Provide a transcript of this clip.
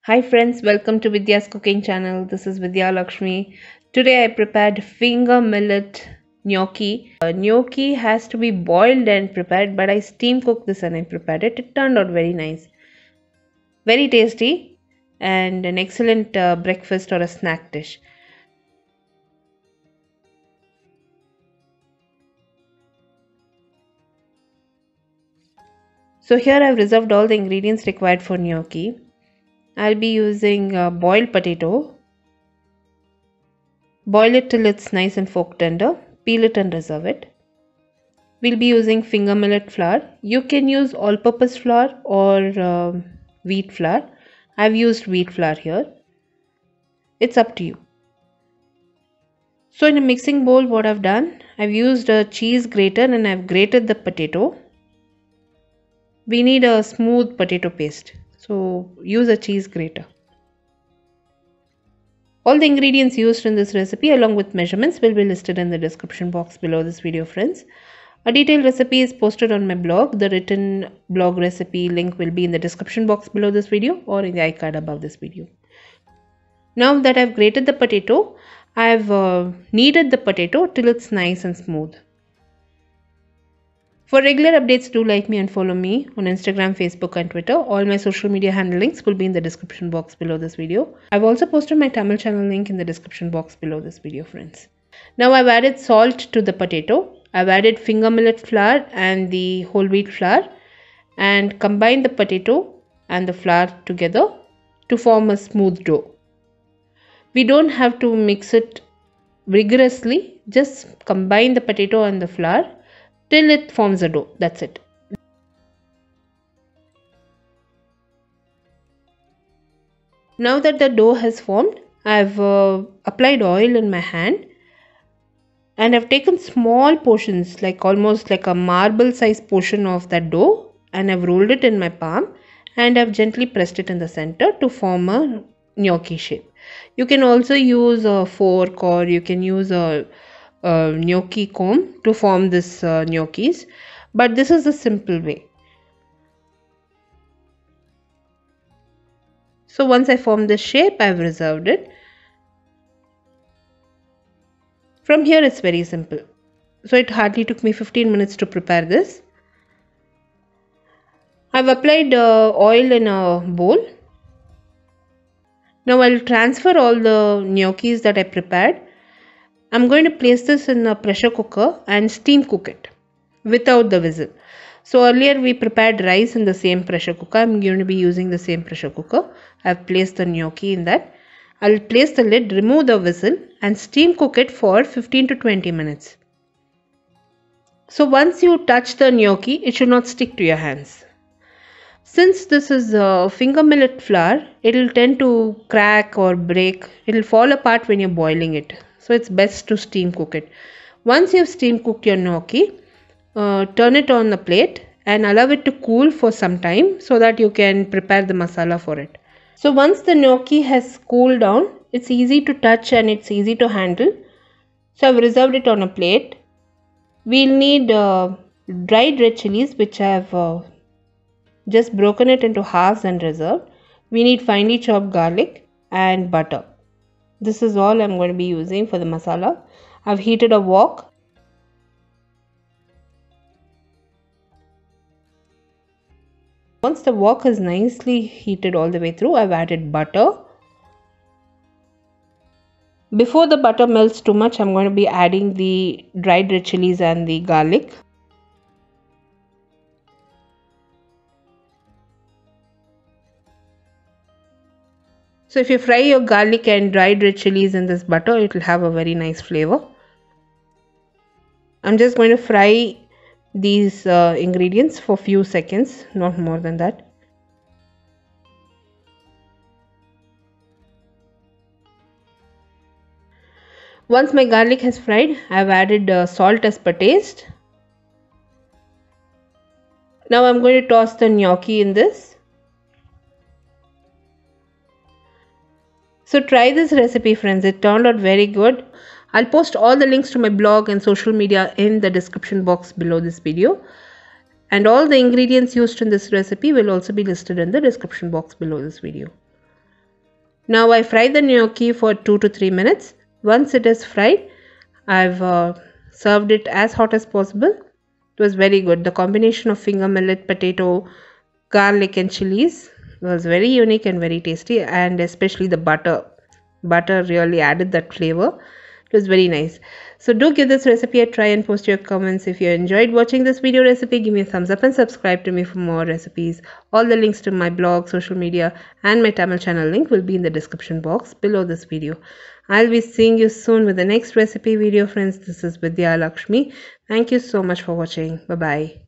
Hi friends, welcome to Vidya's cooking channel. This is Vidya Lakshmi. Today I prepared finger millet gnocchi. Gnocchi has to be boiled and prepared, but I steam cooked this and I prepared it. It turned out very nice, very tasty, and an excellent breakfast or a snack dish. So here I've reserved all the ingredients required for gnocchi. I'll be using boiled potato. Boil it till it's nice and fork tender. Peel it and reserve it. We'll be using finger millet flour. You can use all-purpose flour or wheat flour. I've used wheat flour here. It's up to you. So in a mixing bowl, what I've done, I've used a cheese grater and I've grated the potato. We need a smooth potato paste, so use a cheese grater. All the ingredients used in this recipe along with measurements will be listed in the description box below this video, friends. A detailed recipe is posted on my blog. The written blog recipe link will be in the description box below this video or in the iCard above this video. Now that I've grated the potato, I've kneaded the potato till it's nice and smooth. For regular updates, do like me and follow me on Instagram, Facebook and Twitter. All my social media handle links will be in the description box below this video. I've also posted my Tamil channel link in the description box below this video, friends. Now I've added salt to the potato. I've added finger millet flour and the whole wheat flour and combined the potato and the flour together to form a smooth dough. We don't have to mix it rigorously, just combine the potato and the flour till it forms a dough. That's it. Now that the dough has formed, I've applied oil in my hand and I've taken small portions, like almost like a marble size portion of that dough, and I've rolled it in my palm and I've gently pressed it in the center to form a gnocchi shape. You can also use a fork or you can use a gnocchi comb to form this gnocchis, but this is a simple way. So once I formed this shape, I've reserved it. From here it's very simple. So it hardly took me 15 minutes to prepare this. I've applied oil in a bowl. Now I'll transfer all the gnocchis that I prepared. I'm going to place this in a pressure cooker and steam cook it without the whistle. So earlier we prepared rice in the same pressure cooker. I'm going to be using the same pressure cooker. I've placed the gnocchi in that. I'll place the lid, remove the whistle and steam cook it for 15 to 20 minutes. So once you touch the gnocchi, it should not stick to your hands. Since this is finger millet flour, it will tend to crack or break. It will fall apart when you're boiling it. So it's best to steam cook it. Once you've steam cooked your gnocchi, turn it on the plate and allow it to cool for some time so that you can prepare the masala for it. So once the gnocchi has cooled down, it's easy to touch and it's easy to handle. So I've reserved it on a plate. We'll need dried red chilies, which I've just broken it into halves and reserved. We need finely chopped garlic and butter. This is all I'm going to be using for the masala. I've heated a wok. Once the wok is nicely heated all the way through, I've added butter. Before the butter melts too much, I'm going to be adding the dried red chilies and the garlic. So if you fry your garlic and dried red chilies in this butter, it will have a very nice flavor. I'm just going to fry these ingredients for few seconds, not more than that. Once my garlic has fried, I've added salt as per taste. Now I'm going to toss the gnocchi in this. So try this recipe, friends. It turned out very good. I'll post all the links to my blog and social media in the description box below this video. And all the ingredients used in this recipe will also be listed in the description box below this video. Now I fry the gnocchi for 2 to 3 minutes. Once it is fried, I've served it as hot as possible. It was very good. The combination of finger millet, potato, garlic and chilies was very unique and very tasty, and especially the butter. Butter really added that flavor. It was very nice. So do give this recipe a try and post your comments. If you enjoyed watching this video recipe, give me a thumbs up and subscribe to me for more recipes. All the links to my blog, social media and my Tamil channel link will be in the description box below this video. I'll be seeing you soon with the next recipe video, friends. This is Vidya Lakshmi. Thank you so much for watching. Bye bye.